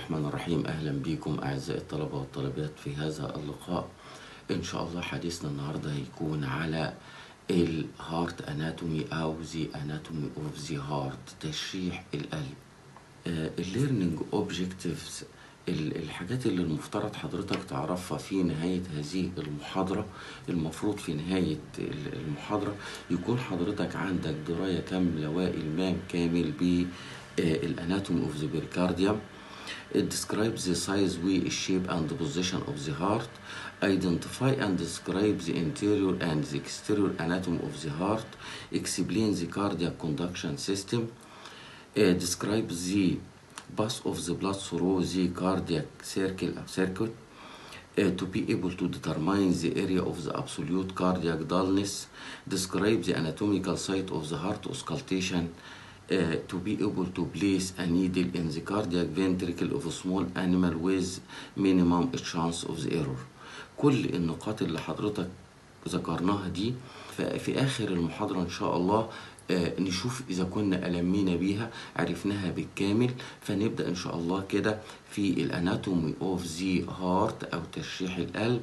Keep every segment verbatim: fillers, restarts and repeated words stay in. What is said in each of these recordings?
الرحمن الرحيم. أهلا بكم أعزائي الطلبة والطالبات في هذا اللقاء. إن شاء الله حديثنا النهاردة هيكون على الهارت أناتومي أو زي أناتومي أوف زي هارت، تشريح القلب. الليرنينج أوبجكتيفز، الحاجات اللي المفترض حضرتك تعرفها في نهاية هذه المحاضرة. المفروض في نهاية المحاضرة يكون حضرتك عندك دراية كاملة وإلمام كامل بالأناتومي أوف ذا بيريكارديوم. It describes the size, weight, shape and the position of the heart. Identify and describe the interior and the exterior anatomy of the heart. Explain the cardiac conduction system. Uh, describe the path of the blood through the cardiac circle or circuit. Uh, to be able to determine the area of the absolute cardiac dullness. Describe the anatomical site of the heart auscultation. Uh, to be able to place a needle in the cardiac ventricle of a small animal with minimum chance of the error. كل النقاط اللي حضرتك ذكرناها دي في آخر المحاضرة إن شاء الله آه نشوف إذا كنا ألمينا بيها عرفناها بالكامل. فنبدأ إن شاء الله كده في الأناتومي أوف زي هارت أو تشريح القلب.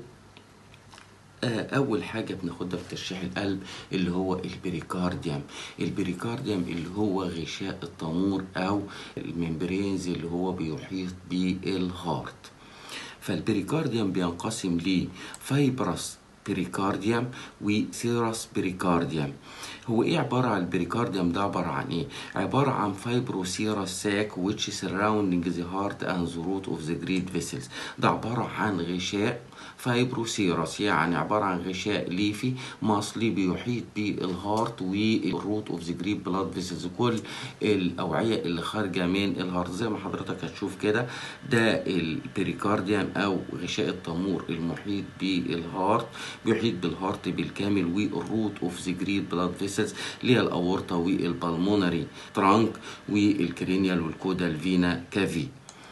أول حاجة بناخدها في تشريح القلب اللي هو البريكارديوم. البريكارديوم اللي هو غشاء التنور أو الممبرينز اللي هو بيحيط بالهارت. فالبريكارديوم بينقسم لفايبرس بريكارديوم وسيرس بريكارديوم. هو ايه عبارة عن البريكارديوم ده؟ عبارة عن ايه؟ عبارة عن فايبروسيرس ساك which surrounding the heart and the root of the great vessels. ده عبارة عن غشاء فايبروسيرس، يعني عبارة عن غشاء ليفي مصلي بيحيط بالهارت والروت اوف ذا جريت بلاد فيسلز، كل الأوعية اللي خارجة من الهارت. زي ما حضرتك هتشوف كده ده البريكارديوم أو غشاء التنور المحيط بالهارت، بيحيط بالهارت بالكامل والروت اوف ذا جريت بلاد فيسلز اللي هي الأورطة والبالمونري ترانك والكرينيال والكودال فينا كافي.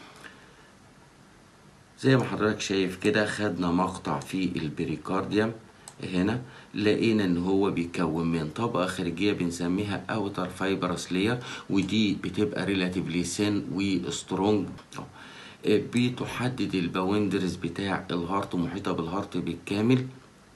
زي ما حضرتك شايف كده خدنا مقطع في البريكارديوم. هنا لقينا ان هو بيتكون من طبقة خارجية بنسميها اوتر فايبرس لير، ودي بتبقى ريلاتيفلي سين وسترونج، بتحدد الباوندرز بتاع الهارت، محيطة بالهارت بالكامل.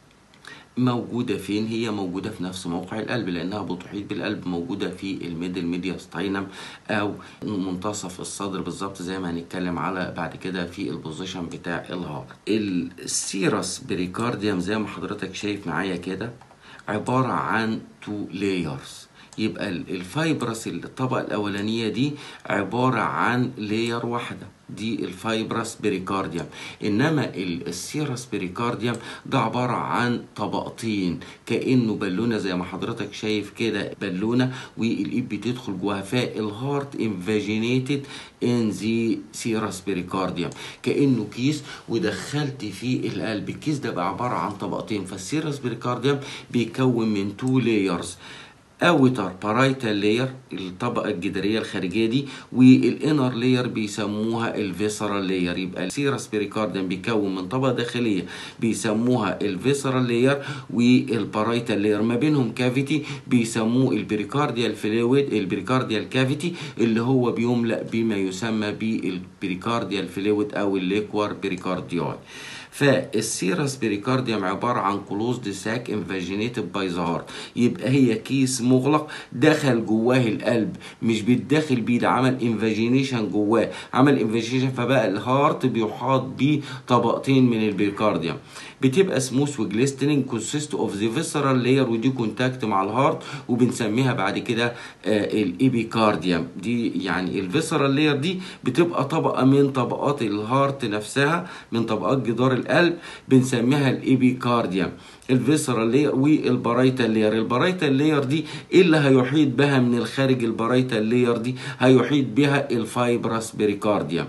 موجودة فين؟ هي موجودة في نفس موقع القلب لأنها بتحيط بالقلب، موجودة في الميدل ميدياستاينم أو منتصف الصدر بالظبط، زي ما هنتكلم على بعد كده في البوزيشن بتاع الهارت. السيرس بريكارديوم زي ما حضرتك شايف معايا كده عبارة عن تو لايرز. يبقى الفايبرس الطبقة الأولانية دي عبارة عن لاير واحدة، دي الفايبرس بريكارديوم. انما السيرس بريكارديوم ده عبارة عن طبقتين كأنه بالونة، زي ما حضرتك شايف كده بالونة والايد بتدخل جواها. فالهارت انفاجينيتد ان ذا سيرس بريكارديوم كأنه كيس ودخلت فيه القلب. الكيس ده بقى عبارة عن طبقتين. فالسيرس بريكارديوم بيكون من تو لايرز، اوتر بارايتال لاير الطبقه الجداريه الخارجيه دي، والانر لاير بيسموها الفيسرال لاير. يبقى السيرس بريكارديوم بيكون من طبقه داخليه بيسموها الفيسرال لاير والبارايتال لاير، ما بينهم كافيتي بيسموه البريكارديال فلويد، البريكارديال كافيتي اللي هو بيملأ بما يسمى بالبريكارديال فلويد او الليكوار بريكارديال. فالسيرس بريكارديوم عبارة عن كلوزد ساك انفاجينيتد باي ذا هارت. يبقى هي كيس مغلق دخل جواه القلب، مش بيتدخل بيه، ده عمل انفاجينيشن جواه، عمل انفاجينيشن فبقى الهارت بيحاط بيه طبقتين من البريكارديوم. بتبقى سموث وجليسترينج كونسيست اوف ذا فيسرال لاير، ودي كونتاكت مع الهارت وبنسميها بعد كده آه الابيكارديوم. دي يعني الفيسرال لاير دي بتبقى طبقة من طبقات الهارت نفسها، من طبقات جدار القلب، بنسميها الابيكارديوم. الفيسرال لاير والبرايتال لاير، البرايتال لاير دي ايه اللي هيحيط بها من الخارج؟ البرايتال لاير دي هيحيط بها الفايبرس بريكارديوم.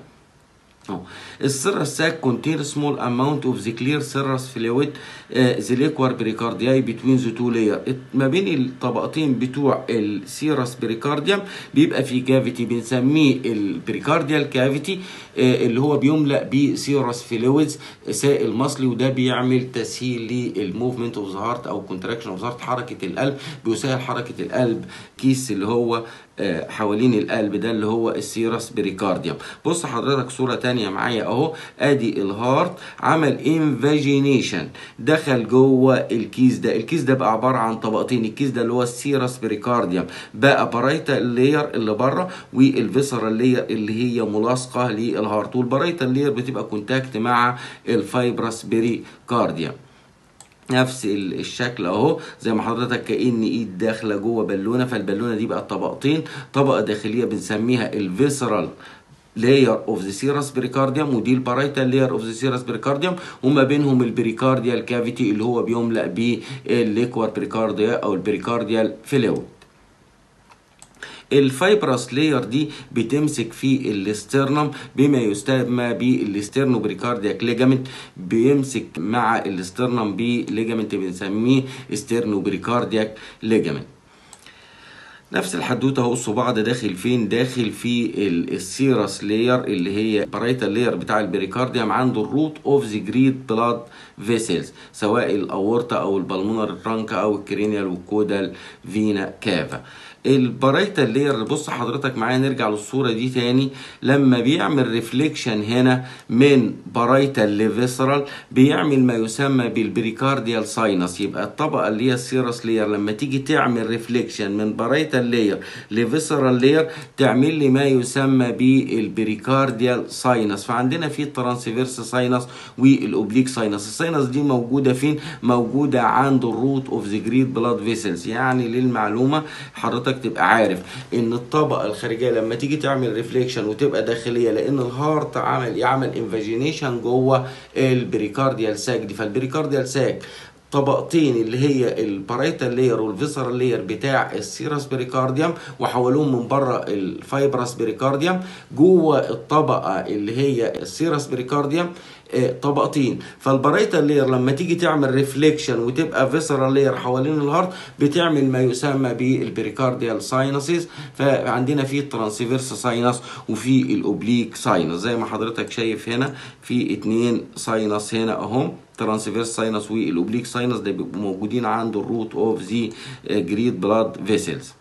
السيرس ساك contain small amount of the clear serous fluid the liquor pericardiae between the two layers. ما بين الطبقتين بتوع السيرس بريكارديوم بيبقى في كافيتي بنسميه البريكارديال كافيتي اللي هو بيملأ بسيرس فلويدز سائل مصلي، وده بيعمل تسهيل للموفمنت اوف ذا هارت او كونتراكشن اوف ذا هارت، حركة القلب، بيسهل حركة القلب. كيس اللي هو حوالين القلب ده اللي هو السيرس بريكارديوم. بص حضرتك صورة تانية معايا اهو، ادي الهارت عمل انفاجينيشن، دخل جوه الكيس ده. الكيس ده بقى عبارة عن طبقتين، الكيس ده اللي هو السيرس بريكارديوم بقى بارايتال لير اللي بره، والفيسرال لير اللي هي ملاصقة للهارت، والبارايتال لير بتبقى كونتاكت مع الفايبرس بريكارديوم. نفس الشكل اهو زي ما حضرتك كأن ايد داخله جوه بالونه، فالبالونه دي بقت طبقتين، طبقه داخليه بنسميها الفيسرال لاير اوف ذا سيرس بريكارديوم، ودي البارايتال لاير اوف ذا سيرس بريكارديوم، وما بينهم البريكارديال كافيتي اللي هو بيملأ بالليكوار بريكارديا او البريكارديال فلويد. الفايبرس لاير دي بتمسك في الاسترنم بما يسمى بالاسترنو بريكاردياك ليجامنت، بيمسك مع الاسترنم بليجامنت بنسميه استرنو بريكاردياك ليجامنت. نفس الحدوته اهو، الصباع ده داخل فين؟ داخل في السيرس لاير اللي هي بارايتال لاير بتاع البريكارديوم، عنده الروت اوف ذا جريد بلاد فيسلز، سواء الاورطه او البلمونر ترانك او الكرينيال والكودال فينا كافا. البارايتال لاير بص حضرتك معايا، نرجع للصوره دي تاني، لما بيعمل ريفليكشن هنا من بارايتال لفيسرال بيعمل ما يسمى بالبريكارديال ساينس. يبقى الطبقه اللي هي السيرس لاير لما تيجي تعمل ريفليكشن من بارايتال لاير لفيسرال لاير تعمل لي ما يسمى بالبريكارديال ساينس. فعندنا في الترانسفيرس ساينس والاوبليك ساينس. الساينس دي موجوده فين؟ موجوده عند الروت اوف ذا جريد بلاد فيسلز. يعني للمعلومه حضرتك تبقى عارف ان الطبقه الخارجيه لما تيجي تعمل ريفليكشن وتبقى داخليه، لان الهارت عمل يعمل انفاجينيشن جوه البريكارديال ساك دي، فالبريكارديال ساك طبقتين اللي هي البارايتال لاير والفيسرال لاير بتاع السيرس بريكارديوم، وحولوهم من بره الفايبرس بريكارديوم جوه الطبقه اللي هي السيرس بريكارديوم طبقتين. فالبارايتال لاير لما تيجي تعمل ريفليكشن وتبقى فيسرال لاير حوالين الهارت بتعمل ما يسمى بالبريكارديال ساينسز. فعندنا في الترانسفيرس ساينس وفي الاوبليك ساينس، زي ما حضرتك شايف هنا في اتنين ساينس هنا اهم، ترانسفيرس ساينس والاوبليك ساينس، ده بيبقوا موجودين عند الروت اوف ذا جريد بلاد فيسلز.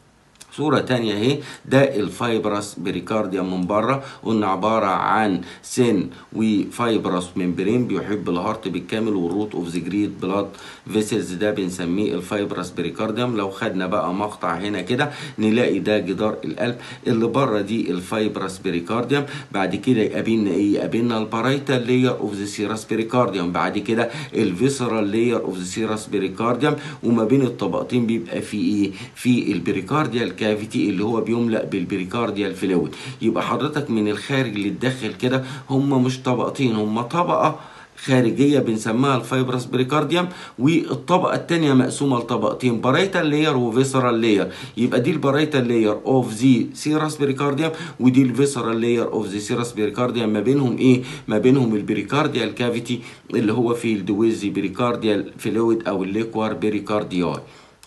صورة تانية اهي، ده الفايبرس بريكارديوم من بره، قلنا عبارة عن سن وفايبرس ممبرين بيحب الهارت بالكامل، والروت اوف ذا جريد بلاد فيسلز ده بنسميه الفايبرس بريكارديوم. لو خدنا بقى مقطع هنا كده نلاقي ده جدار القلب، اللي بره دي الفايبرس بريكارديوم، بعد كده يقابلنا ايه؟ يقابلنا البارايتال لاير اوف ذا سيرس بريكارديوم، بعد كده الفيسرال لاير اوف ذا سيرس بريكارديوم، وما بين الطبقتين بيبقى في ايه؟ في البريكارديال كافيتي اللي هو بيملأ بالبريكارديال فلويد. يبقى حضرتك من الخارج للداخل كده هم مش طبقتين، هم طبقة خارجيه بنسميها الفايبرس بريكارديوم، والطبقه الثانيه مقسومه لطبقتين، بارايتال لاير وفيسرال لاير. يبقى دي البارايتال لاير اوف ذا سيرس بريكارديوم، ودي الفيسرال لاير اوف ذا سيرس بريكارديوم. ما بينهم ايه؟ ما بينهم البريكارديال كافيتي اللي هو فيلد ويز بريكارديال فلويد او الليكوار بريكاردياي.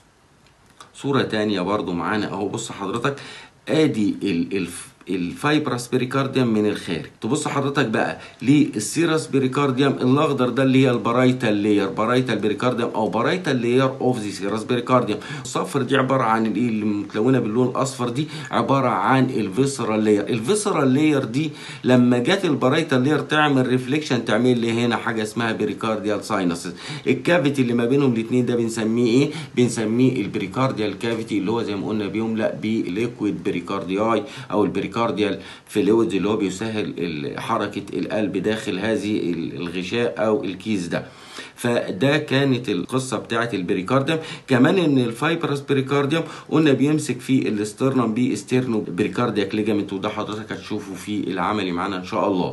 صورة تانية برضو معانا اهو، بص حضرتك ادي ال الفايبرس بريكارديوم من الخارج. تبص حضرتك بقى للسيرس بريكارديوم الاخضر ده اللي هي البارايتال لاير، بارايتال بريكارديوم او بارايتال لاير اوف ذا سيرس بريكارديوم. الصفر دي عباره عن الايه اللي متلونه باللون الاصفر دي؟ عباره عن الفيسرال لاير. الفيسرال لاير دي لما جت البارايتال لاير تعمل ريفليكشن تعمل لي هنا حاجه اسمها بريكارديال ساينسز. الكافيتي اللي ما بينهم الاثنين ده بنسميه ايه؟ بنسميه البريكارديال كافيتي، اللي هو زي ما قلنا بيملأ بليكويد بريكاردياي او البريكارديال فلويد اللي هو بيسهل حركه القلب داخل هذه الغشاء او الكيس ده. فده كانت القصه بتاعه البريكارديوم. كمان ان الفايبرس بريكارديوم قلنا بيمسك في الاسترنم باسترنو بريكاردياك ليجامنت، وده حضرتك هتشوفه في العملي معانا ان شاء الله.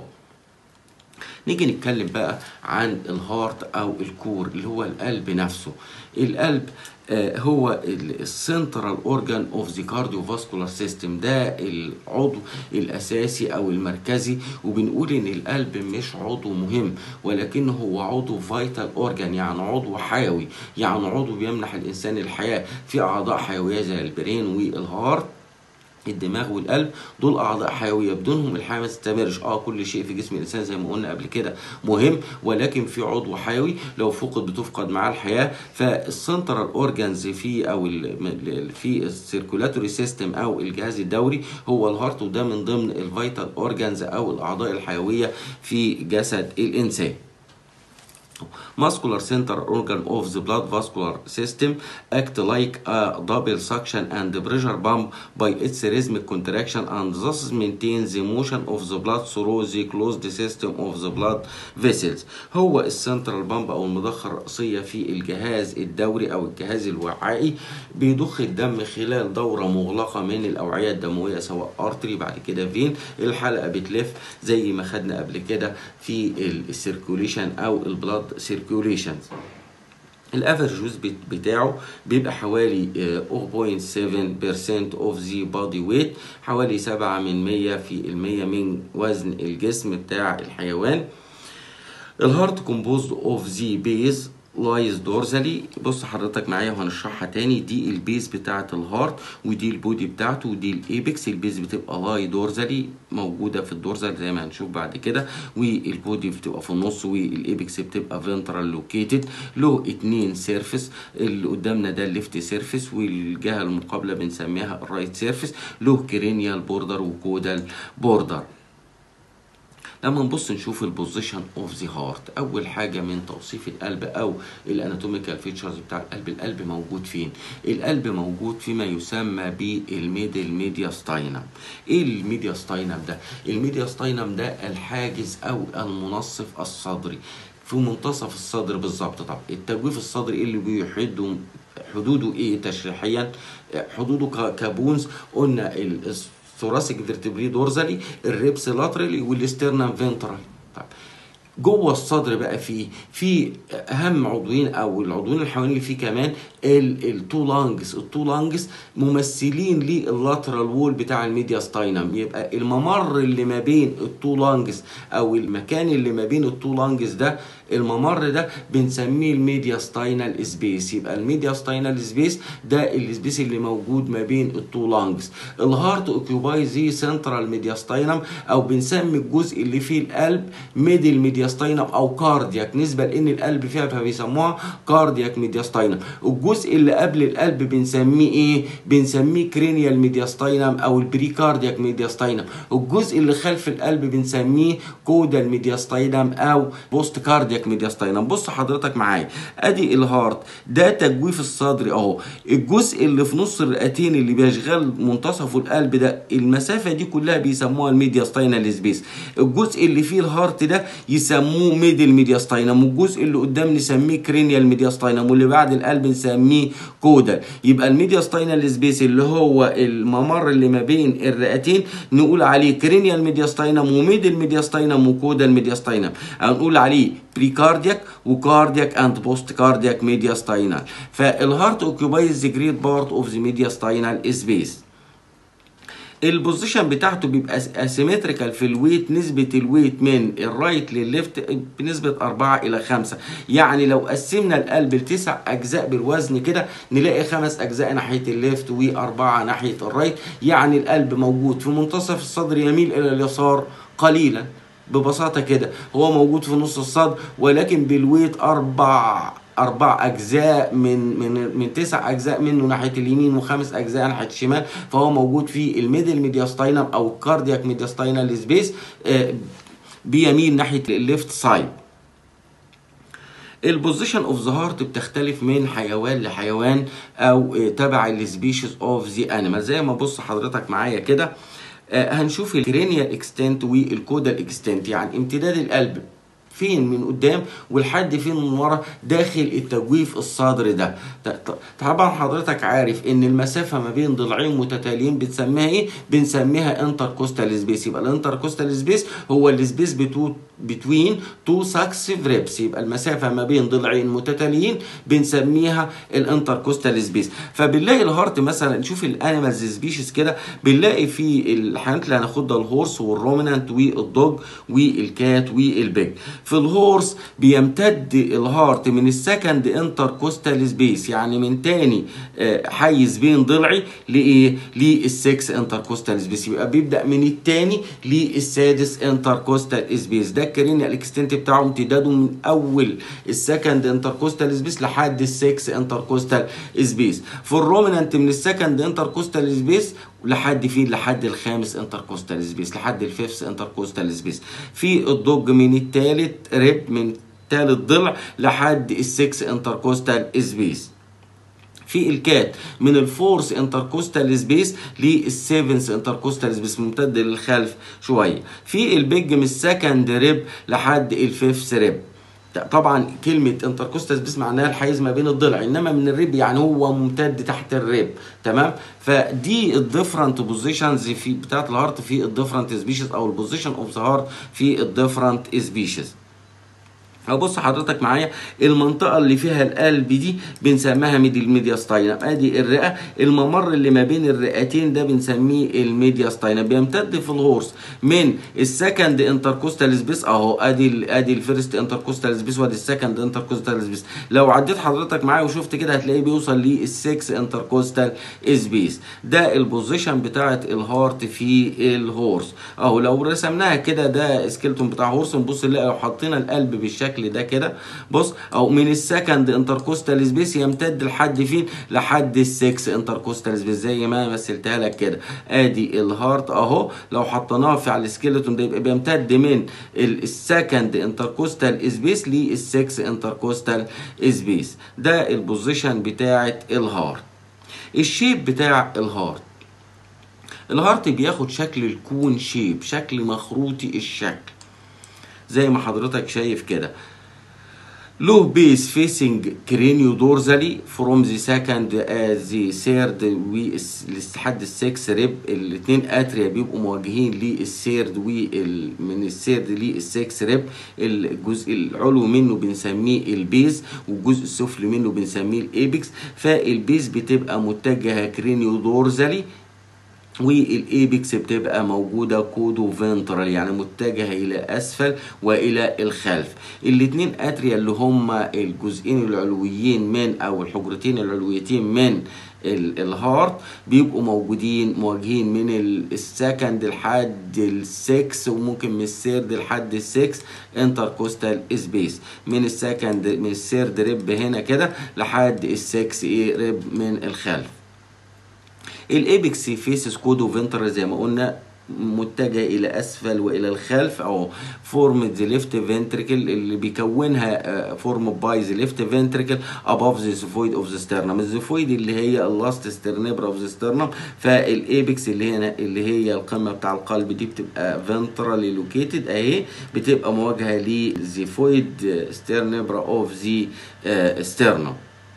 نيجي نتكلم بقى عن الهارت او الكور اللي هو القلب نفسه. القلب آه هو السنترال اورجان اوف ذا كارديوفاسكولار سيستم، ده العضو الاساسي او المركزي. وبنقول ان القلب مش عضو مهم ولكنه هو عضو فايتال اورجان، يعني عضو حيوي، يعني عضو بيمنح الانسان الحياه في اعضاء حيويه زي البرين والهارت. الدماغ والقلب دول اعضاء حيويه، بدونهم الحياه ما تستمرش. اه كل شيء في جسم الانسان زي ما قلنا قبل كده مهم، ولكن في عضو حيوي لو فقد بتفقد معاه الحياه. فالسنترال اورجانز في او في السيركولاتوري سيستم او الجهاز الدوري هو الهارت، وده من ضمن الفيتال اورجانز او الاعضاء الحيويه في جسد الانسان. Muscular central organ of the blood vascular system act like a double suction and pressure pump by its rhythmic contraction and thus maintain the motion of the blood through the closed system of the blood vessels. هو السنترال بامب او المضخة الرئيسية في الجهاز الدوري او الجهاز الوعائي، بيضخ الدم خلال دورة مغلقة من الأوعية الدموية سواء ارتري بعد كده فين. الحلقة بتلف زي ما خدنا قبل كده في السيركوليشن او البلاد سيركوليشن. الافرج ويز بتاعه بيبقى حوالي صفر فاصلة سبعة بالمية of the body weight، حوالي سبعة من مية في المية من وزن الجسم بتاع الحيوان. الهارت composed of the base لايز دورزالي. بص حضرتك معايا وهنشرحها تاني. دي البيز بتاعه الهارت ودي البودي بتاعته ودي الايبكس. البيز بتبقى لاي دورزالي موجوده في الدورزال زي ما هنشوف بعد كده، والبودي بتبقى في النص، والايبكس بتبقى فينترال لوكيتد. له اتنين سيرفيس، اللي قدامنا ده الليفت سيرفيس والجهه المقابله بنسميها الرايت سيرفيس. له كرينيال بوردر وكودال بوردر. لما نبص نشوف البوزيشن اوف ذا هارت، اول حاجه من توصيف القلب او الاناتوميكال فيتشرز بتاع القلب، القلب موجود فين؟ القلب موجود فيما يسمى بالميدل ميدياستاينم. ايه الميدياستاينم ده؟ الميدياستاينم ده الحاجز او المنصف الصدري في منتصف الصدر بالظبط. طب التجويف الصدري اللي بيحد حدوده ايه تشريحيا؟ حدوده كبونز قلنا الثوراسيك فيرتبري دورزالي، الريبس لاترالي، والاسترنم فينترال. طيب جوه الصدر بقى فيه في اهم عضوين او العضوين الحيوانيين اللي فيه كمان التو لانجز. التو لانجز ممثلين لللاترال وول بتاع الميدياستاينم. يبقى الممر اللي ما بين التو لانجز او المكان اللي ما بين التو لانجز ده، الممر ده بنسميه الميدياستاينال سبيس. يبقى الميدياستاينال سبيس ده السبيس اللي موجود ما بين التو لانجز. الهارت اوكيوباي زي سنترال ميدياستاينم، او بنسمي الجزء اللي فيه القلب ميدل ميدياستاينم او كاردياك، نسبه لان القلب فيها فبيسموها كاردياك ميدياستاينم. الجزء اللي قبل القلب بنسميه ايه؟ بنسميه كرينيال ميدياستاينم او البريكاردياك ميدياستاينم. الجزء اللي خلف القلب بنسميه كودال ميدياستاينم او بوست كاردياك ميدياستاينم. بص حضرتك معايا، ادي الهارت ده تجويف الصدر اهو. الجزء اللي في نص الرئتين اللي بيشغل منتصف القلب ده، المسافه دي كلها بيسموها الميدياستاينال سبيس. الجزء اللي فيه الهارت ده يسموه ميدل ميدياستاينم، والجزء اللي قدام نسميه كرينيال ميدياستاينم، واللي بعد القلب نسميه كودال. يبقى الميدياستاينال سبيس اللي هو الممر اللي ما بين الرئتين نقول عليه كرينيال ميدياستاينم وميدل ميدياستاينم وكودال ميدياستاينم. هنقول عليه بريكاردياك وكاردياك اند بوست كاردياك ميدياستاينال. فالهارت اوكيوبايز جريت بارت اوف ذا ميدياستاينال سبيس. البوزيشن بتاعته بيبقى اسيمتريكال في الويت، نسبة الويت من الرايت للليفت بنسبة أربعة إلى خمسة. يعني لو قسمنا القلب لتسع أجزاء بالوزن كده نلاقي خمس أجزاء ناحية الليفت وأربعة ناحية الرايت. يعني القلب موجود في منتصف الصدر يميل إلى اليسار قليلا، ببساطة كده هو موجود في نص الصدر، ولكن بالويت أربع أربع أجزاء من من من تسع أجزاء منه ناحية اليمين وخمس أجزاء ناحية الشمال. فهو موجود في الميدل ميدياستاينم أو الكاردياك ميدياستاينال سبيس، بيميل ناحية الليفت سايد. البوزيشن اوف ذا هارت بتختلف من حيوان لحيوان او تبع السبيشيز اوف ذا انيمال. زي ما بص حضرتك معايا كده، هنشوف الكرينيال اكستنت والكودال اكستنت، يعني امتداد القلب فين من قدام والحد فين من ورا داخل التجويف الصدر ده. طبعا حضرتك عارف ان المسافه ما بين ضلعين متتاليين بنسميها ايه؟ بنسميها انتركوستال سبيس. يبقى الانتركوستال سبيس هو السبيس بتو between two successive ribs، يبقى المسافة ما بين ضلعين متتاليين بنسميها الانتركوستال سبيس. فبنلاقي الهارت مثلا، نشوف الانيمالز سبيشيز كده، بنلاقي في الحيوانات اللي هناخدها الهورس والرومينانت والدوج والكات والبيج. في الهورس بيمتد الهارت من السكند انتركوستال سبيس، يعني من تاني حيز بين ضلعي لايه؟ للسكس انتركوستال سبيس، يبقى بيبدأ من التاني للسادس انتركوستال سبيس. ده الكرينيال الاكستنت بتاعه امتداده من اول السكند انتركوستال سبيس لحد السكس انتركوستال سبيس. في الرومينانت من السكند انتركوستال سبيس لحد فين؟ لحد الخامس انتركوستال سبيس، لحد الفيفث انتركوستال سبيس. في الدوج من الثالث ريب، من ثالث ضلع لحد السكس انتركوستال سبيس. في الكات من الفورس انتركوستال سبيس للسيفنس انتركوستال سبيس، ممتد للخلف شويه. في البيج من السكند ريب لحد الفيفث ريب. طبعا كلمه انتركوستال سبيس معناها الحيز ما بين الضلع، انما من الريب يعني هو ممتد تحت الريب، تمام. فدي الديفرنت بوزيشنز في بتاعت الهارت في الديفرنت سبيشيز، او البوزيشن اوف ذا هارت في الديفرنت سبيشيز. بص حضرتك معايا، المنطقه اللي فيها القلب دي بنسميها ميدل ميدياستاينم، ادي الرئه، الممر اللي ما بين الرئتين ده بنسميه الميدياستاينم. بيمتد في الهورس من السكند انتركوستال سبيس اهو، ادي ال ادي الفيرست انتركوستال سبيس وادي السكند انتركوستال سبيس. لو عديت حضرتك معايا وشفت كده هتلاقيه بيوصل للسكس انتركوستال سبيس. ده البوزيشن بتاعت الهارت في الهورس اهو. لو رسمناها كده ده سكيلتون بتاع هورس، نبص نلاقي لو حطينا القلب بالشكل ده كده، بص، او من السكند انتركوستال سبيس يمتد لحد فين؟ لحد السكس انتركوستال سبيس، زي ما مثلتها لك كده. ادي الهارت اهو، لو حطيناه في على السكيلتون ده يبقى بيمتد من السكند انتركوستال سبيس للسكس انتركوستال سبيس. ده البوزيشن بتاعت الهارت. الشيب بتاع الهارت، الهارت بياخد شكل الكون شيب، شكل مخروطي الشكل زي ما حضرتك شايف كده. له بيس فيسنج كرينيو دورزالي فروم ذا سكند ذا سيرد لحد السكس ريب. الاثنين اتريا بيبقوا مواجهين للسيرد، ومن السيرد للسكس ريب. الجزء العلوي منه بنسميه البيز، والجزء السفلي منه بنسميه الايبكس. فالبيز بتبقى متجهه كرينيو دورزالي، والايبكس بتبقى موجوده كودو فنترال، يعني متجهه الى اسفل والى الخلف. الاثنين اتريا اللي هم الجزئين العلويين من او الحجرتين العلويتين من الهارت بيبقوا موجودين مواجهين من السكند لحد السكس، وممكن من السيرد لحد السكس انتركوستال سبيس. من السكند من السيرد ريب هنا كده لحد السكس ايه ريب من الخلف. الايبكس فيسس كودو فنترال زي ما قلنا متجه الى اسفل والى الخلف، او فورم ذا ليفت فنتريكل اللي بيكونها فورم باي ذا ليفت فنتريكل اباف ذا زيفويد اوف ذا سترنم. الزيفويد اللي هي اللاست سترنبرا اوف ذا سترنم. فالايبكس اللي هنا اللي هي القمه بتاع القلب دي بتبقى فنترالي لوكيتد اهي، بتبقى مواجهه لزيفويد سترنبرا اوف ذا سترنم.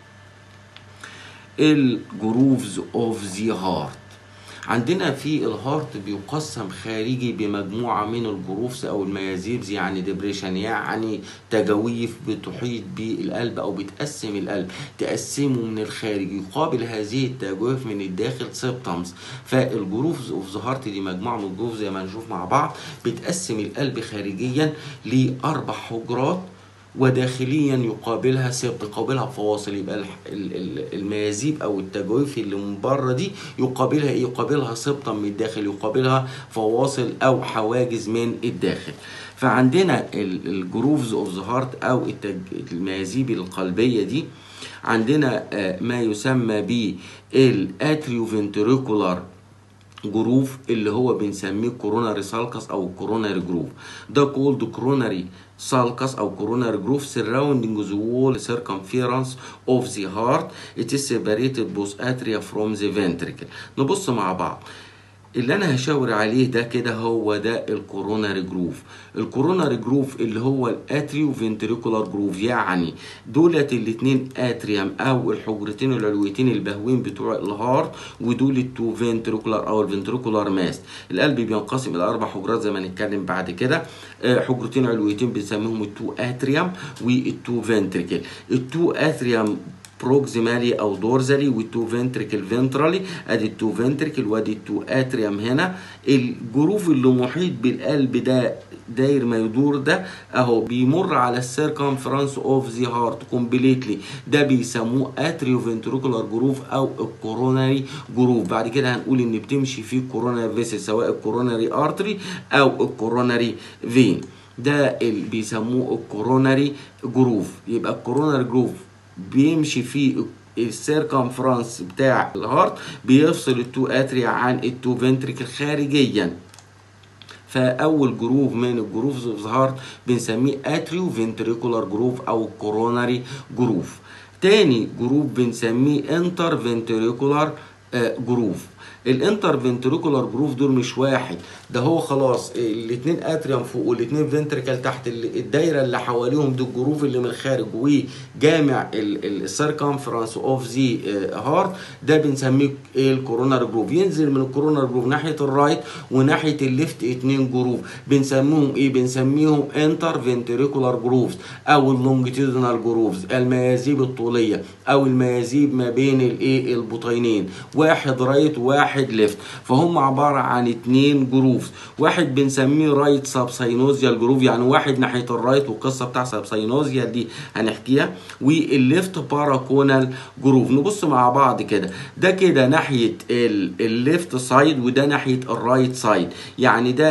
الجروفز اوف ذا هارت، عندنا في الهارت بيقسم خارجي بمجموعه من الجروفز او الميازيبز، يعني ديبريشن، يعني تجاويف بتحيط بالقلب او بتقسم القلب، تقسمه من الخارج. يقابل هذه التجاويف من الداخل سيبتمز. فالجروفز اوف ذا هارت دي مجموعه من الجروفز زي ما هنشوف مع بعض، بتقسم القلب خارجيا لاربع حجرات، وداخليا يقابلها سبط، يقابلها فواصل. يبقى الميازيب او التجاويف اللي من بره دي يقابلها ايه؟ يقابلها سبطا من الداخل، يقابلها فواصل او حواجز من الداخل. فعندنا الجروفز اوف ذا هارت او الميازيب القلبيه دي، عندنا ما يسمى بالاتريوفنتريكولار جروف اللي هو بنسميه كوروناري سالكس او كوروناري جروف. ده كولد كوروناري سالكس او كوروناري جروف surrounding the wall circumference of the heart. It is separated both atria from the ventricle. نبص مع بعض. اللي انا هشاور عليه ده كده هو ده الكوروناري جروف. الكوروناري جروف اللي هو الاتريو فنتريكولار جروف، يعني دولت الاتنين اتريوم او الحجرتين العلويتين البهوين بتوع الهارت، ودول التو فنتريكولار او الفنتريكولار ماست. القلب بينقسم الى اربع حجرات زي ما هنتكلم بعد كده. حجرتين علويتين بنسميهم التو اتريوم والتو فنتريكل. التو اتريوم بروكسيمالي او دورزالي، والتو فنتريكل فنترالي. ادي التو فنتريكل وادي التو اتريوم هنا. الجروف اللي محيط بالقلب ده داير ما يدور ده اهو بيمر على السيركمفرنس اوف ذا هارت كومبليتلي، ده بيسموه اتريو فنتريكولار جروف او الكوروناري جروف. بعد كده هنقول ان بتمشي فيه كوروناري فيسل، سواء الكوروناري ارتري او الكوروناري فين، ده اللي بيسموه الكوروناري جروف. يبقى الكوروناري جروف بيمشي فيه السيركمفرنس بتاع الهارت، بيفصل التو اتريا عن التو فنتريكل خارجيا. فاول جروف من الجروفز اوف ذا هارت بنسميه اتريو فنتريكولار جروف او كوروناري جروف. تاني جروف بنسميه انتر فنتريكولار جروف. الانتر فنتريكولار جروف دول مش واحد، ده هو خلاص الاثنين اتريوم فوق والاثنين فنتريكال تحت، الدايره اللي حواليهم دي الجروف اللي من الخارج وجامع السيركمفرنس اوف ذا هارت، ده بنسميه الكورونار جروف. ينزل من الكورونار جروف ناحيه الرايت وناحيه الليفت اثنين جروف، بنسميهم ايه؟ بنسميهم انتر فنتريكولار جروفز او اللونجيتيودينال جروفز، الميازيب الطوليه او الميازيب ما بين الايه البطينين، واحد رايت وواحد ليفت. فهم عباره عن اتنين جروف، واحد بنسميه رايت سابساينوزيال جروف، يعني واحد ناحيه الرايت والقصه بتاع سابساينوزيال دي هنحكيها، والليفت باراكونال جروف. نبص مع بعض كده، ده كده ناحيه الليفت سايد وده ناحيه الرايت سايد، يعني ده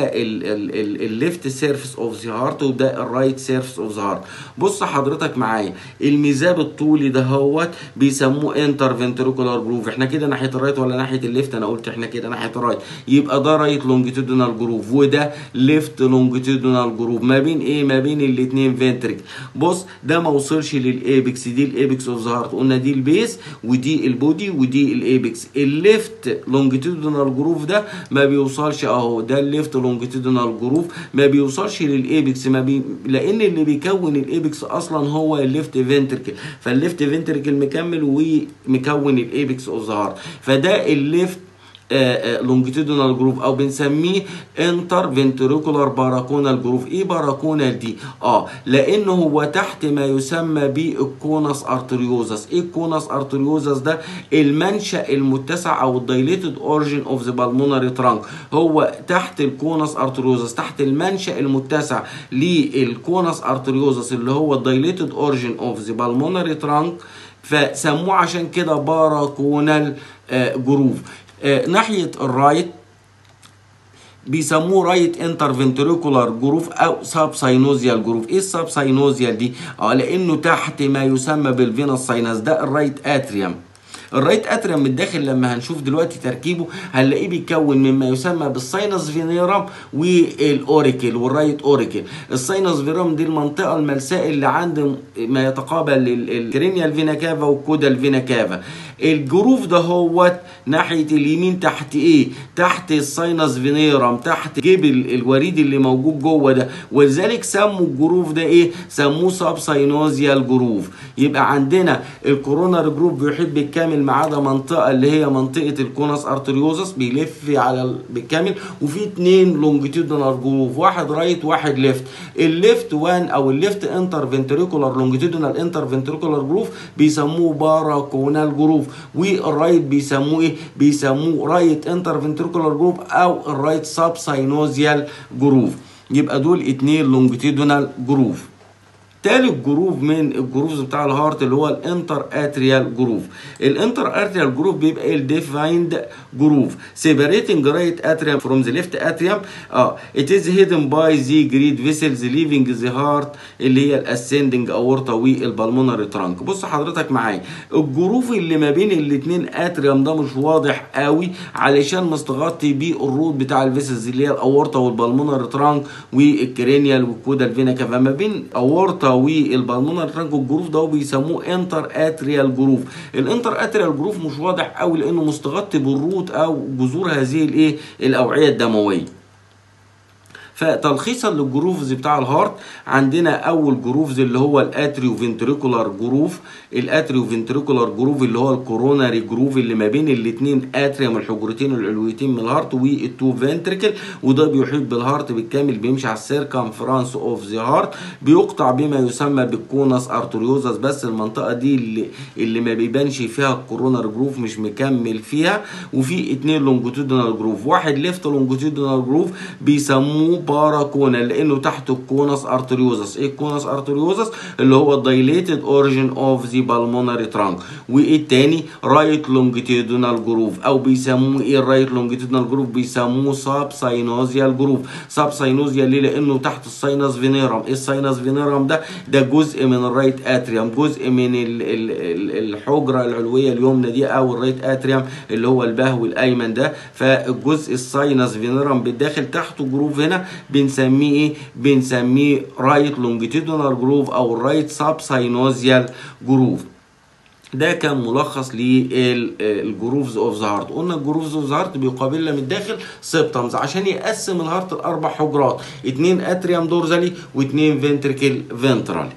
الليفت سيرفيس اوف ذا هارت وده الرايت سيرفيس اوف ذا هارت. بص حضرتك معايا، الميزاب الطولي ده هوت بيسموه انتر فنتريكولار جروف. احنا كده ناحيه الرايت ولا ناحيه الليفت؟ انا قلت احنا كده ناحيه الرايت، يبقى ده رايت لونجيتودينال جروف وده ليفت لونجيتودينال جروف. ما بين ايه؟ ما بين الاثنين فنتريك. بص ده ما وصلش للايبكس، دي الايبكس اوف ذا هارت، قلنا دي البيس ودي البودي ودي الايبكس. الليفت لونجيتودينال جروف ده ما بيوصلش اهو، ده الليفت لونجيتودينال جروف ما بيوصلش للايبكس، ما بي... لان اللي بيكون الايبكس اصلا هو الليفت فنتريكل، فالليفت فنتريكل مكمل ومكون الايبكس اوف ذا هارت، فده الليفت لونجيتودينال جروف او بنسميه انتر فنتريكولار باراكونال جروف. ايه باراكونال دي؟ اه لانه هو تحت ما يسمى بالكونس ارتريوزس. ايه الكونس ارتريوزس ده؟ المنشأ المتسع او الدايليتد اوريجين اوف ذا بالمونري ترانك، هو تحت الكونس ارتريوزس، تحت المنشأ المتسع للكونس ارتريوزس اللي هو الدايليتد اوريجين اوف ذا بالمونري ترانك، فسموه عشان كده باراكونال جروف. آه ناحية الرايت بيسموه رايت انتر فنتريكولار جروف او ساب ساينوزيال جروف. ايه الساب ساينوزيال دي؟ اه لانه تحت ما يسمى بالفينوس ساينس، ده الرايت اتريوم. الرايت اتريوم من الداخل لما هنشوف دلوقتي تركيبه هنلاقيه بيتكون مما يسمى بالساينس فينيرم والاوريكل والرايت اوريكل. الساينس فينيرم دي المنطقه الملساء اللي عند ما يتقابل الكرينيال فينا كافا والكودال فينا كافا. الجروف ده هو ناحيه اليمين تحت ايه؟ تحت الساينس فينيرم، تحت جيب الوريد اللي موجود جوه ده، ولذلك سموا الجروف ده ايه؟ سموه ساب ساينوزيال جروف. يبقى عندنا الكورونار جروف بيحب بالكامل ما عدا منطقه اللي هي منطقه الكونس ارتريوزس بيلف على بالكامل، وفي اتنين لونجيتودينال جروف، واحد رايت واحد ليفت. الليفت وان او الليفت انتر فنتريكولار لونجيتودينال انتر فنتريكولار جروف بيسموه باراكونال جروف، والرايت بيسموه ايه؟ بيسموه رايت انتر فنتريكولار جروف او الرايت ساب ساينوزيال جروف. يبقى دول اتنين لونجيتودينال جروف. تالت جروف من الجروفز بتاع الهارت اللي هو الانتر اتريال جروف. الانتر اتريال جروف بيبقى ايه؟ الديفايند جروف سيبريتنج رايت اتريوم فروم ذا ليفت اتريوم. اه ات از هيدن باي ذا جريد فيسلز ليفنج ذا هارت اللي هي الاسندنج اورتا والبالمونري ترانك. بص حضرتك معايا، الجروف اللي ما بين الاثنين اتريوم ده مش واضح قوي علشان مستغطي بيه الرود بتاع الفيسلز اللي هي الاورتا والبالمونري ترانك والكرينيال والكودال فينا كافا. ما بين اورتا والبالمونري ترانك، الجروف ده بيسموه انتر اتريال جروف. الانتر اتريال جروف مش واضح قوي لانه مستغطي بالروت او جذور هذه الايه الاوعيه الدمويه. فتلخيصا للجروفز بتاع الهارت، عندنا اول جروفز اللي هو الاتريو فنتريكولار جروف. الاتريو فنتريكولار جروف اللي هو الكوروناري جروف اللي ما بين الاثنين اتريوم، الحجرتين العلويتين من الهارت، والتو فنتريكل، وده بيحيط بالهارت بالكامل، بيمشي على السيركمفرانس اوف ذا هارت، بيقطع بما يسمى بالكونس ارتريوزس. بس المنطقه دي اللي اللي ما بيبانش فيها الكوروناري جروف، مش مكمل فيها. وفي اثنين لونجيتودينال جروف، واحد ليفت لونجيتودينال جروف بيسموه باراكونال لانه تحت الكونس ارتريوزس. ايه الكونس ارتريوزس؟ اللي هو الدايليتد اوريجين اوف ذا بالمونري ترانك. والتاني رايت لونجيتودينال جروف، او بيسموه ايه الرايت لونجيتودينال جروف؟ بيسموه ساب ساينوزيال جروف. ساب ساينوزيال ليه؟ لانه تحت الساينس فينيرم. ايه الساينس فينيرم ده؟ ده جزء من الرايت اتريوم، جزء من ال ال ال الحجره العلويه اليمنى دي، او الرايت اتريوم اللي هو البهو الايمن ده. فالجزء الساينس فينيرم بالداخل تحته جروف هنا بنسميه ايه؟ بنسميه رايت لونجيتودينال جروف او الرايت ساب ساينوزيال جروف. ده كان ملخص للجروفز اوف ذا هارت. قلنا الجروفز اوف ذا هارت بيقابلنا من الداخل سيبتمز عشان يقسم الهارت لاربع حجرات، اتنين اتريوم دورزالي واتنين فنتريكل فنترالي.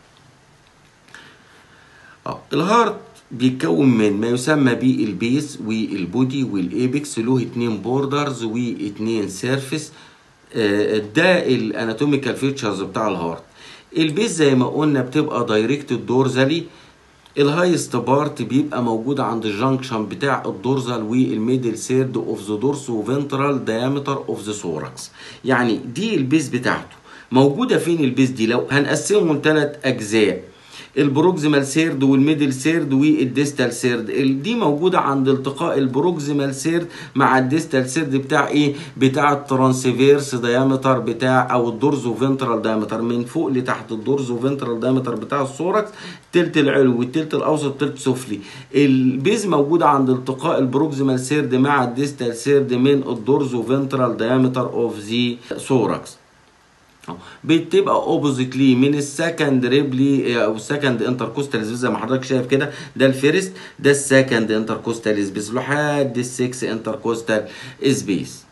اه الهارت بيتكون من ما يسمى بالبيس والبودي والايبكس، له اتنين بوردرز واتنين سيرفيس. ده الاناتوميكال فيتشرز بتاع الهارت. البيس زي ما قلنا بتبقى دايركتد دورزالي. الهايست بارت بيبقى موجود عند الجنكشن بتاع الدورزال والميدل سيرد اوف ذا دورسو فنترال دايمتر اوف ذا ثوركس. يعني دي البيس بتاعته. موجوده فين البيس دي؟ لو هنقسمهم ثلاث اجزاء، البروكسيمال سيرد والميدل سيرد والديستال سيرد. دي موجوده عند التقاء البروكسيمال سيرد مع الديستال سيرد بتاع ايه؟ بتاع الترانسفيرس دايمتر بتاع او الدورزو فنترال دايمتر، من فوق لتحت الدورزو فنترال دايمتر بتاع الثوركس، التلت العلوي والتلت الاوسط والتلت السفلي. البيز موجوده عند التقاء البروكسيمال سيرد مع الديستال سيرد من الدورزو فنترال دايمتر اوف ذا ثوركس. بتبقى اوبوزيت ليه من السكند ريبلي او السكند انتركوستال سبيس زي ما حضرتك شايف كده. ده الفيرست، ده السكند انتركوستال سبيس لحد السكس انتركوستال سبيس.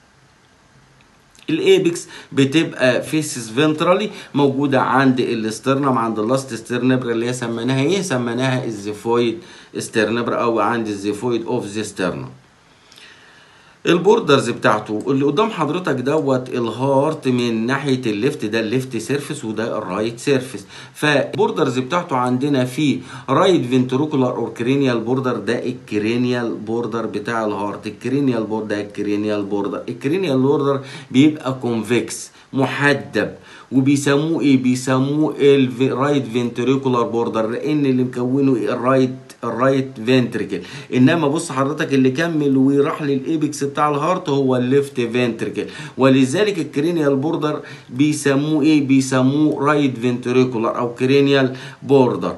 الايبكس بتبقى فيسس فنترالي، موجوده عند الاسترنم، عند اللاست ستيرنبر اللي هي سميناها ايه؟ سميناها الزيفويد ستيرنبر او عند الزيفويد اوف ذا ستيرنم. البوردرز بتاعته اللي قدام حضرتك دوت الهارت من ناحيه الليفت، ده الليفت سيرفيس وده الرايت سيرفيس. فالبوردرز بتاعته عندنا في رايت فنتروكولار اور كرينيال بوردر، ده الكرينيال بوردر بتاع الهارت. الكرينيال بوردر ده الكرينيال بوردر. الكرينيال بوردر بيبقى كونفكس محدب، وبيسموه ايه؟ بيسموه الرايت فنتريكولار بوردر لان اللي مكونه الرايت الرايت فنتريكل. انما بص حضرتك اللي كمل وراح للايبكس بتاع الهارت هو الليفت فنتريكل، ولذلك الكرينيال بوردر بيسموه ايه؟ بيسموه رايت فنتريكولار او كرينيال بوردر.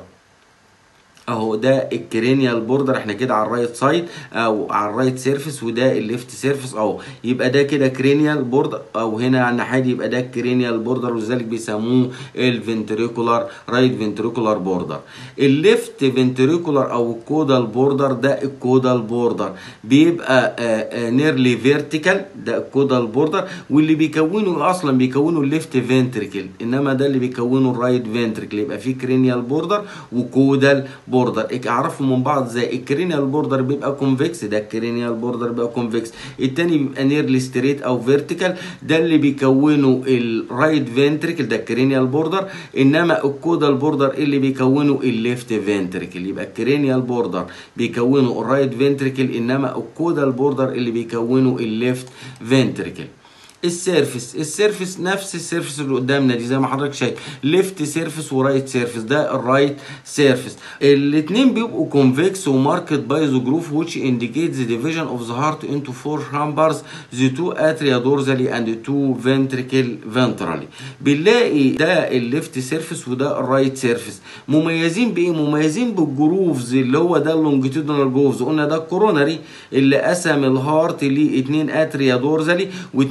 اهو ده الكرينيال بوردر، احنا كده على الرايت سايد او على الرايت سيرفيس، وده الليفت سيرفيس اهو. يبقى ده كده كرينيال بوردر، او هنا على الناحيه دي يبقى ده الكرينيال بوردر، ولذلك بيسموه الفنتريكولار رايت فنتريكولار بوردر. الليفت فنتريكولار او الكودال بوردر ده الكودال بوردر بيبقى نيرلي فيرتيكال، ده الكودال بوردر، واللي بيكونه اصلا بيكونه الليفت فنتريكل، انما ده اللي بيكونه الرايت فنتريكل. يبقى في كرينيال بوردر وكودال بوردر. اعرفوا من بعض زي الكرينيال بوردر بيبقى كونفكس، ده الكرينيال بوردر بيبقى كونفكس. التاني بيبقى نيرلي ستريت او فيرتيكال، ده اللي بيكونه الرايت فنتريكل، ده الكرينيال بوردر. انما الكودال بوردر اللي بيكونه الليفت فنتريكل. يبقى الكرينيال بوردر بيكونه الرايت فنتريكل، انما الكودال بوردر اللي بيكونه الليفت فنتريكل. السيرفيس السيرفيس نفس السيرفيس اللي قدامنا دي زي ما حضرتك شايف، ليفت سيرفيس ورايت سيرفيس، ده الرايت سيرفيس. الاثنين بيبقوا كونفكس وماركت باي ذا جروف which indicates the division of the heart into four chambers, the two atria dorsally and the two ventricle ventrally. بنلاقي ده الليفت سيرفيس وده الرايت سيرفيس. مميزين بايه؟ مميزين بالجروفز اللي هو ده اللونجيتودينال جروفز. قلنا ده الكوروناري اللي قسم الهارت لاثنين اتريا دورزالي واثنين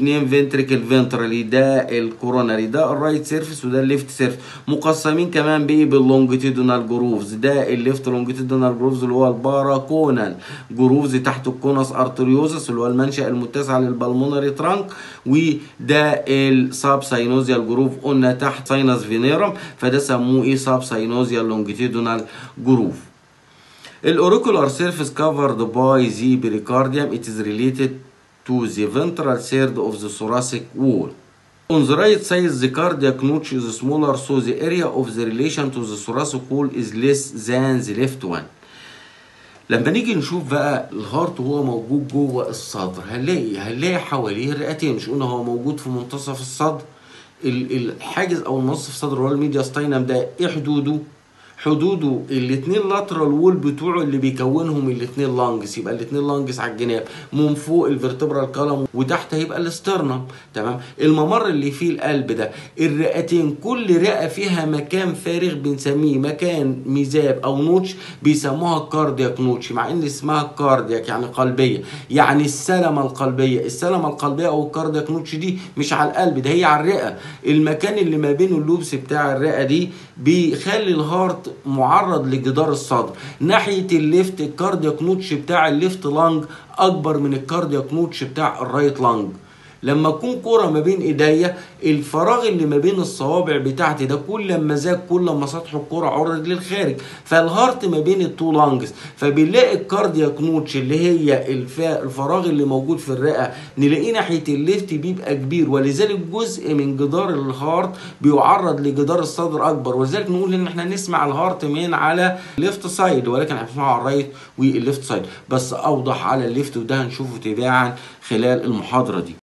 فنتريكل فنترالي ده الكوروناري، ده الرايت سيرفيس وده الليفت سيرفيس. مقسمين كمان بايه؟ باللونجيتودينال جروفز، ده الليفت لونجيتودينال جروفز اللي هو الباراكونال جروفز تحت الكونس ارتريوزس اللي هو المنشأ المتسع للبلمونري ترانك، وده الساب ساينوزيال جروف قلنا تحت ساينس فينيرم، فده سموه ايه؟ ساب ساينوزيال لونجيتودينال جروف. الاوريكولار سيرفيس covered by the pericardium. It is related to the ventral third of the thoracic wall. On the right side, the cardiac notch is smaller, so the area of the relation to the thoracic wall is less than the left one. لما نيجي نشوف بقى الهارت وهو موجود جوه الصدر، هنلاقي هنلاقي حواليه الرئتين. مش قلنا هو موجود في منتصف الصدر؟ الحاجز او النص في الصدر اللي هو الميدياستاينم ده ايه حدوده؟ حدوده الاثنين لاترال وول بتوعه اللي بيكونهم الاثنين لانجز، يبقى الاثنين لانجز على الجناب، من فوق الفرتبرال كولم وتحت هيبقى الاسترنم. تمام. الممر اللي فيه القلب ده، الرئتين كل رئه فيها مكان فارغ بنسميه مكان ميزاب او نوتش، بيسموها كاردياك نوتش، مع ان اسمها كاردياك يعني قلبيه، يعني السلمه القلبيه. السلمه القلبيه او الكاردياك نوتش دي مش على القلب، ده هي على الرئه. المكان اللي ما بين اللوبس بتاع الرئه دي بيخلي الهارت معرض لجدار الصدر. ناحيه الليفت الكاردياك نوتش بتاع الليفت لانج اكبر من الكاردياك نوتش بتاع الرايت لانج. لما اكون كوره ما بين ايديا، الفراغ اللي ما بين الصوابع بتاعتي ده كل ما زاد كل ما سطح الكوره عرض للخارج، فالهارت ما بين التو لانجز، فبنلاقي الكاردياك نوتش اللي هي الفراغ اللي موجود في الرئه نلاقيه ناحيه الليفت بيبقى كبير، ولذلك جزء من جدار الهارت بيعرض لجدار الصدر اكبر، ولذلك نقول ان احنا نسمع الهارت من على ليفت سايد، ولكن هنسمعه على الرايت والليفت سايد، بس اوضح على الليفت، وده هنشوفه تباعا خلال المحاضره دي.